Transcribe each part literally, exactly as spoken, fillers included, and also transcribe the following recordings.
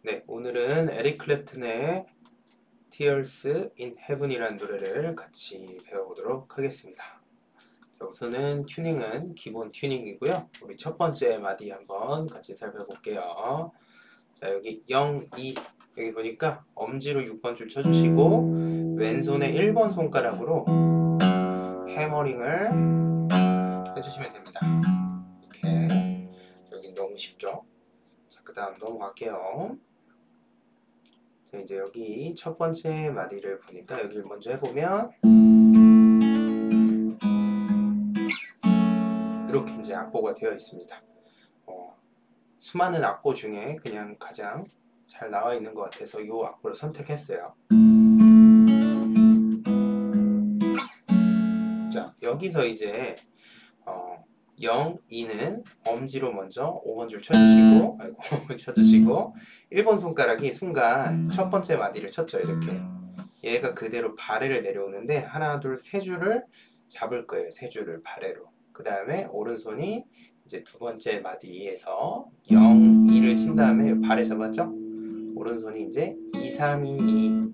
네, 오늘은 에릭 클랩튼의 Tears in Heaven이라는 노래를 같이 배워보도록 하겠습니다. 자, 우선은 튜닝은 기본 튜닝이고요. 우리 첫 번째 마디 한번 같이 살펴볼게요. 자, 여기 영, 이 여기 보니까 엄지로 육 번 줄 쳐주시고 왼손의 일 번 손가락으로 해머링을 해주시면 됩니다. 이렇게. 여기 너무 쉽죠? 자, 그 다음 넘어갈게요. 자, 이제 여기 첫 번째 마디를 보니까 여기를 먼저 해보면 이렇게 이제 악보가 되어 있습니다. 어, 수많은 악보 중에 그냥 가장 잘 나와 있는 것 같아서 이 악보를 선택했어요. 자, 여기서 이제 어, 영, 이는 엄지로 먼저 오 번 줄 쳐주시고 아이고 쳐주시고 일 번 손가락이 순간 첫 번째 마디를 쳤죠. 이렇게 얘가 그대로 바레를 내려오는데 하나 둘 세 줄을 잡을 거예요. 세 줄을 바레로. 그 다음에 오른손이 이제 두 번째 마디에서 영, 이를 친 다음에 바레 잡았죠? 오른손이 이제 이, 삼, 이, 이.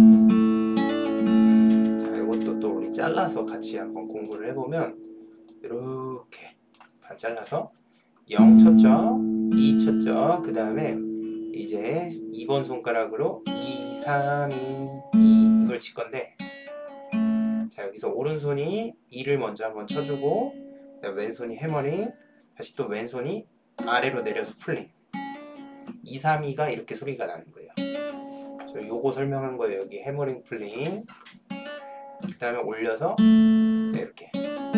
자, 이것도 또 우리 잘라서 같이 한번 공부를 해보면 이렇게 반 잘라서 영 쳤죠? 이 쳤죠? 그 다음에 이제 이 번 손가락으로 이, 삼, 이, 이 이걸 칠 건데 자, 여기서 오른손이 이를 먼저 한번 쳐주고 그다음에 왼손이 해머링 다시 또 왼손이 아래로 내려서 풀링 이, 삼, 이가 이렇게 소리가 나는 거예요. 저 요거 설명한 거예요. 여기 해머링 풀링 그 다음에 올려서 네, 이렇게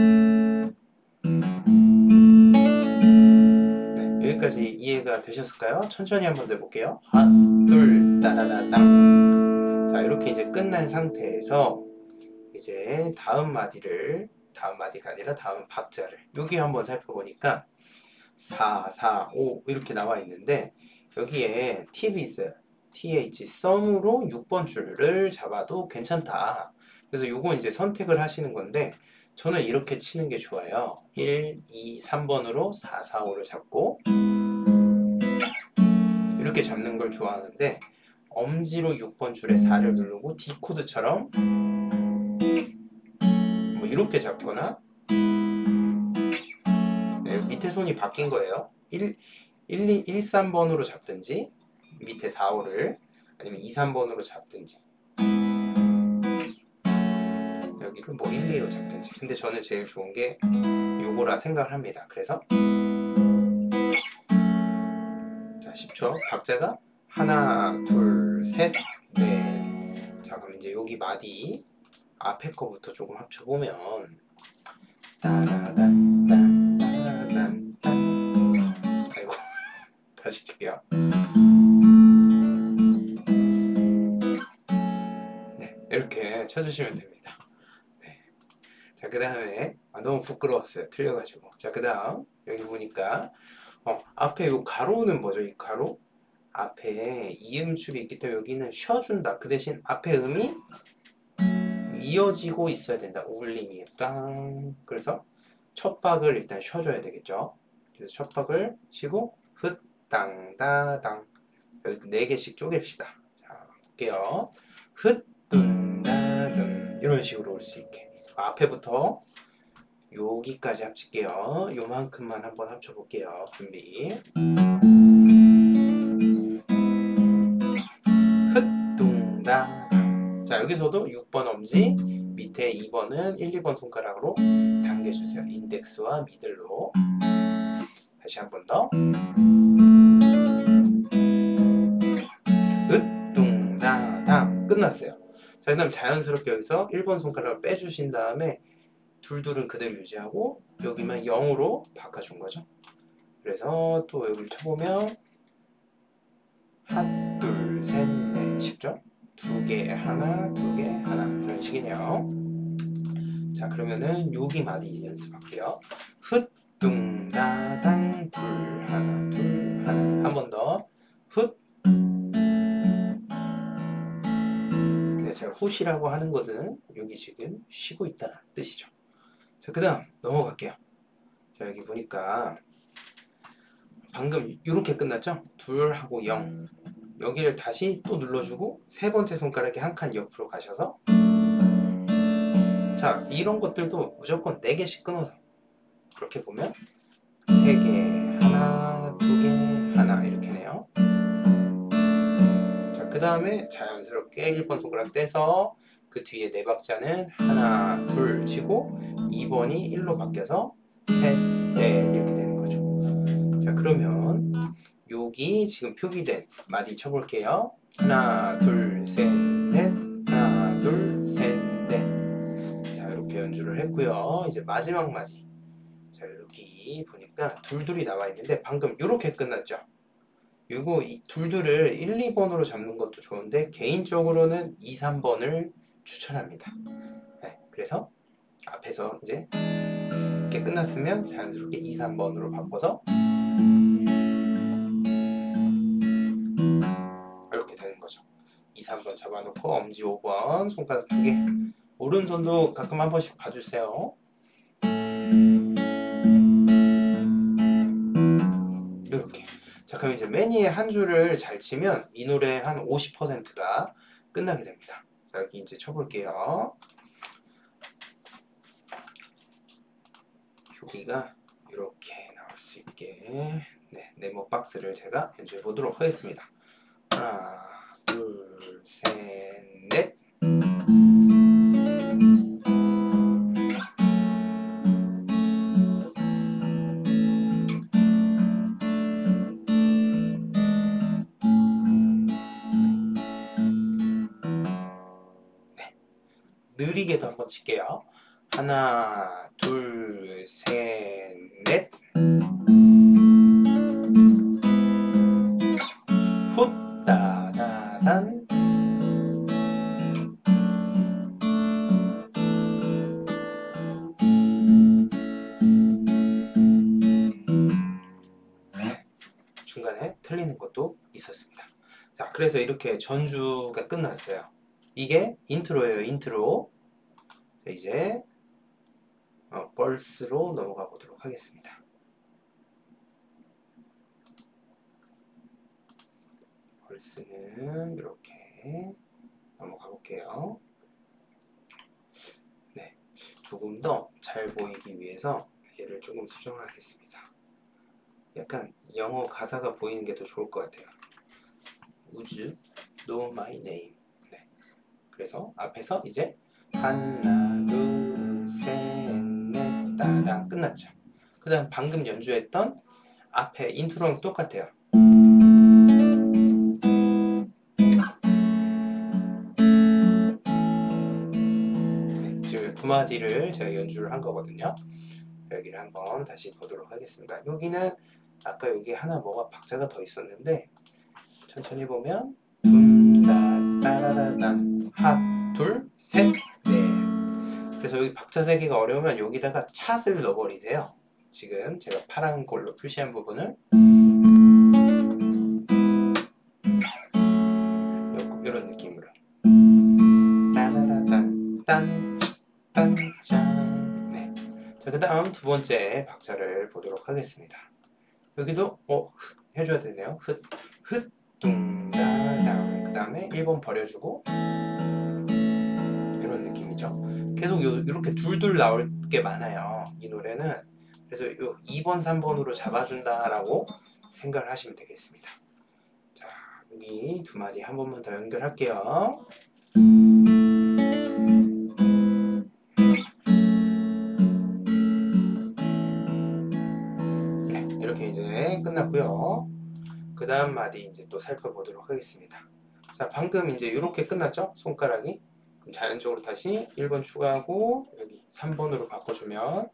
네, 여기까지 이해가 되셨을까요? 천천히 한번 더 해볼게요. 하나 둘 따라라땅 자, 이렇게 이제 끝난 상태에서 이제 다음 마디를 다음 마디가 아니라 다음 박자를 여기 한번 살펴보니까 사, 사, 오 이렇게 나와 있는데 여기에 팁이 있어요. th 썸으로 육 번 줄을 잡아도 괜찮다. 그래서 요건 이제 선택을 하시는 건데 저는 이렇게 치는 게 좋아요. 일, 이, 삼 번으로 사, 사, 오를 잡고 이렇게 잡는 걸 좋아하는데 엄지로 육 번 줄에 사를 누르고 D 코드처럼 뭐 이렇게 잡거나 네, 밑에 손이 바뀐 거예요. 일, 일, 이, 일, 삼 번으로 잡든지 밑에 사, 오를 아니면 이, 삼 번으로 잡든지 여기를 뭐 일, 이로 잡든지 근데 저는 제일 좋은 게 요거라 생각을 합니다. 그래서 자, 십 초 박자가 하나, 둘, 셋, 넷 자, 그럼 이제 여기 마디 앞에 거부터 조금 합쳐보면 따라단 딴 따라단 딴 아이고 다시 칠게요. 네, 이렇게 쳐주시면 됩니다. 네. 자, 그 다음에 아, 너무 부끄러웠어요. 틀려가지고. 자, 그 다음 여기 보니까 어, 앞에 요 가로는 뭐죠? 이 가로? 앞에 이음줄이 있기 때문에 여기는 쉬어준다. 그 대신 앞에 음이 이어지고 있어야 된다. 울림이 땅. 그래서 첫 박을 일단 쉬어줘야 되겠죠. 그래서 첫 박을 쉬고 흩, 땅, 다, 당. 여기 네 개씩 쪼갭시다. 자, 볼게요. 흩, 둔, 다, 둔. 이런 식으로 올 수 있게. 앞에부터 여기까지 합칠게요. 요만큼만 한번 합쳐볼게요. 준비. 흩둥다당. 자, 여기서도 육 번 엄지 밑에 이 번은 일, 이 번 손가락으로 당겨주세요. 인덱스와 미들로. 다시 한 번 더. 흩둥다당. 끝났어요. 자, 그 다음 자연스럽게 여기서 일 번 손가락을 빼주신 다음에 둘둘은 그대로 유지하고 여기만 영으로 바꿔준 거죠. 그래서 또 여기를 쳐보면 하나, 둘, 셋, 넷 쉽죠? 두 개, 하나, 두 개, 하나 이런 식이네요. 자, 그러면은 여기 마디 연습할게요. 훗, 둥, 다당, 둘, 하나, 둘, 하나 한 번 더. 훗. 네, 제가 훗이라고 하는 것은 여기 지금 쉬고 있다는 뜻이죠. 자, 그 다음 넘어갈게요. 자, 여기 보니까 방금 이렇게 끝났죠? 둘하고 영 여기를 다시 또 눌러주고 세 번째 손가락이 한 칸 옆으로 가셔서, 자 이런 것들도 무조건 네 개씩 끊어서 그렇게 보면 세 개, 하나, 두 개, 하나 이렇게네요. 자, 그 다음에 자연스럽게 일 번 손가락 떼서 그 뒤에 네 박자는 하나, 둘 치고 이 번이 일로 바뀌어서 셋, 넷 이렇게 되는 거죠. 자, 그러면 여기 지금 표기된 마디 쳐볼게요. 하나, 둘, 셋, 넷, 하나, 둘, 셋, 넷. 자, 이렇게 연주를 했고요. 이제 마지막 마디. 자, 여기 보니까 둘둘이 나와 있는데 방금 이렇게 끝났죠. 이거 이 둘둘을 일, 이 번으로 잡는 것도 좋은데 개인적으로는 이, 삼 번을 추천합니다. 네, 그래서 앞에서 이제 이렇게 끝났으면 자연스럽게 이, 삼 번으로 바꿔서 이렇게 되는 거죠. 이, 삼 번 잡아놓고 엄지 오 번 손가락 두 개. 오른손도 가끔 한 번씩 봐주세요. 이렇게. 자, 그럼 이제 매니의 한 줄을 잘 치면 이 노래 한 오십 퍼센트가 끝나게 됩니다. 자, 여기 이제 쳐볼게요. 여기가 이렇게 나올 수 있게, 네, 네모 박스를 제가 연주해 보도록 하겠습니다. 하나, 둘, 셋, 넷. 네, 느리게도 한번 칠게요. 하나, 둘, 셋, 넷. 훗, 따다단. 네, 중간에 틀리는 것도 있었습니다. 자, 그래서 이렇게 전주가 끝났어요. 이게 인트로예요, 인트로. 이제 어, 벌스로 넘어가 보도록 하겠습니다. 벌스는 이렇게 넘어가 볼게요. 네, 조금 더 잘 보이기 위해서 얘를 조금 수정하겠습니다. 약간 영어 가사가 보이는 게 더 좋을 것 같아요. Would know my name. 네, 그래서 앞에서 이제 하나, 둘, 셋, 넷, 따당 끝났죠. 그 다음 방금 연주했던 앞에 인트로랑 똑같아요. 네, 지금 두 마디를 제가 연주를 한 거거든요. 여기를 한번 다시 보도록 하겠습니다. 여기는 아까 여기 하나 뭐가 박자가 더 있었는데 천천히 보면 둠다 따라라단 하, 둘, 셋, 넷. 그래서 여기 박자 세기가 어려우면 여기다가 찻을 넣어버리세요. 지금 제가 파란 걸로 표시한 부분을 이런 느낌으로 따라라단 딴, 딴짠. 네. 자, 그 다음 두 번째 박자를 보도록 하겠습니다. 여기도 어 흩 해줘야 되네요. 흩, 흩, 둥다당. 그 다음에 일 번 버려주고 이런 느낌이죠. 계속 요, 이렇게 둘둘 나올 게 많아요, 이 노래는. 그래서 요 이 번, 삼 번으로 잡아준다라고 생각을 하시면 되겠습니다. 자, 여기 두 마디 한 번만 더 연결할게요. 네, 이렇게 이제 끝났고요. 그 다음 마디 이제 또 살펴보도록 하겠습니다. 자, 방금 이제 이렇게 끝났죠? 손가락이. 그럼 자연적으로 다시 일 번 추가하고 여기 삼 번으로 바꿔주면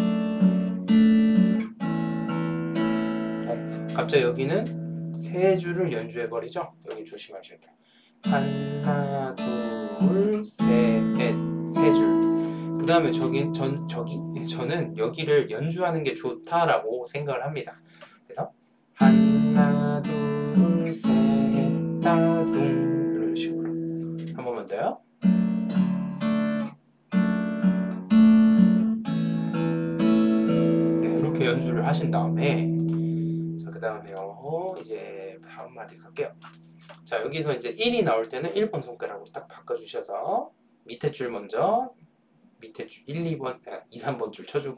어, 갑자기 여기는 세 줄을 연주해버리죠? 여기 조심하셔야 돼요. 하나, 둘, 셋, 넷, 세 줄. 그 다음에 저기, 전, 저기, 저는 여기를 연주하는 게 좋다라고 생각을 합니다. 그래서 하나, 둘, 셋, 따둥 이런 식으로 한 번만 더요. 네, 이렇게 연주를 하신 다음에 자, 그 다음에요 이제 다음 마디 갈게요. 자, 여기서 이제 일이 나올 때는 일 번 손가락으로 딱 바꿔주셔서 밑에 줄 먼저 밑에 줄 일, 이 번, 아, 이, 삼 번 줄 쳐주고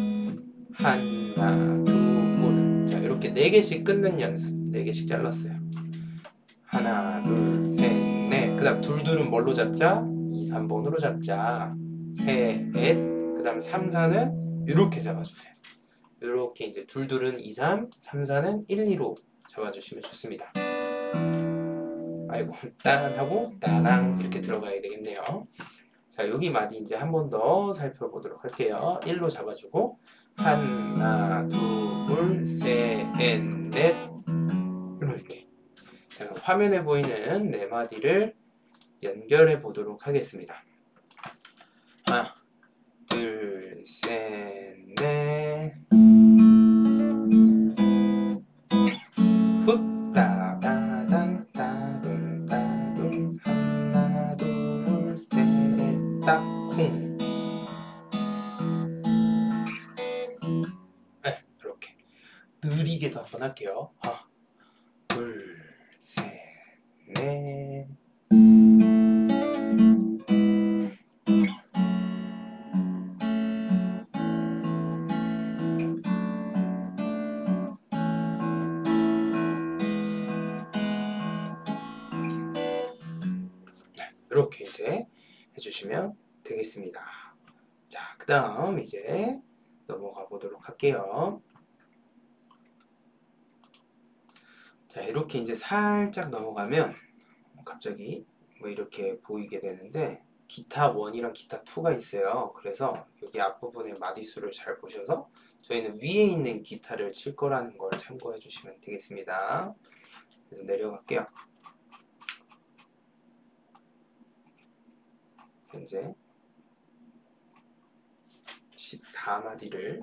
하나, 둘, 자 이렇게 네 개씩 끊는 연습. 네 개씩 잘랐어요. 하나, 둘, 셋, 넷. 그 다음 둘둘은 뭘로 잡자? 이, 삼 번으로 잡자. 셋, 그 다음 삼, 사는 이렇게 잡아주세요. 이렇게 이제 둘둘은 이, 삼, 삼, 사는 일, 이로 잡아주시면 좋습니다. 아이고, 딴 하고 따랑 이렇게 들어가야 되겠네요. 자, 여기 마디 이제 한 번 더 살펴보도록 할게요. 일로 잡아주고 하나, 둘, 셋, 넷 이렇게. 자, 화면에 보이는 네 마디를 연결해 보도록 하겠습니다. 하나, 둘, 셋, 넷. 훗, 따다단, 따둔, 따둔. 하나, 둘, 셋, 딱, 쿵. 네, 이렇게. 느리게도 한번 할게요. 하나, 둘, 셋, 넷. 이렇게 이제 해주시면 되겠습니다. 자, 그 다음 이제 넘어가 보도록 할게요. 자, 이렇게 이제 살짝 넘어가면 갑자기 뭐 이렇게 보이게 되는데 기타 일이랑 기타 이가 있어요. 그래서 여기 앞부분의 마디수를 잘 보셔서 저희는 위에 있는 기타를 칠 거라는 걸 참고해 주시면 되겠습니다. 그래서 내려갈게요. 현재 십사 마디를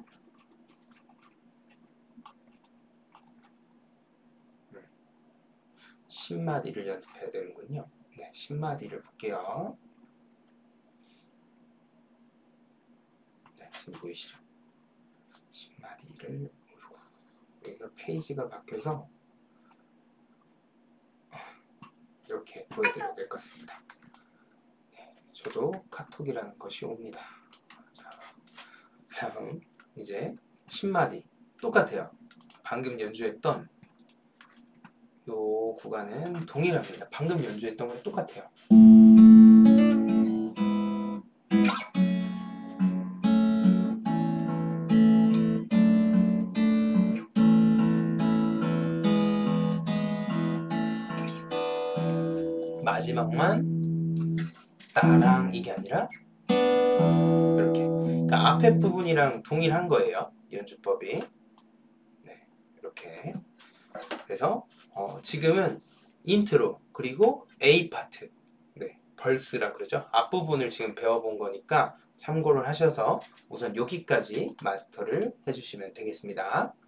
십 마디를 연습해야 되는군요. 네, 십 마디를 볼게요. 네, 지금 보이시죠? 십 마디를 여기가 페이지가 바뀌어서 이렇게 보여드려야 될 것 같습니다. 네, 저도 카톡이라는 것이 옵니다. 자, 다음 이제 십 마디 똑같아요. 방금 연주했던 요 구간은 동일합니다. 방금 연주했던 건 똑같아요. 마지막만 따랑 이게 아니라 이렇게. 그러니까 앞에 부분이랑 동일한 거예요. 연주법이. 네, 이렇게. 그래서 어, 지금은 인트로 그리고 A 파트, 네, 벌스라 그러죠. 앞부분을 지금 배워본 거니까 참고를 하셔서 우선 여기까지 마스터를 해주시면 되겠습니다.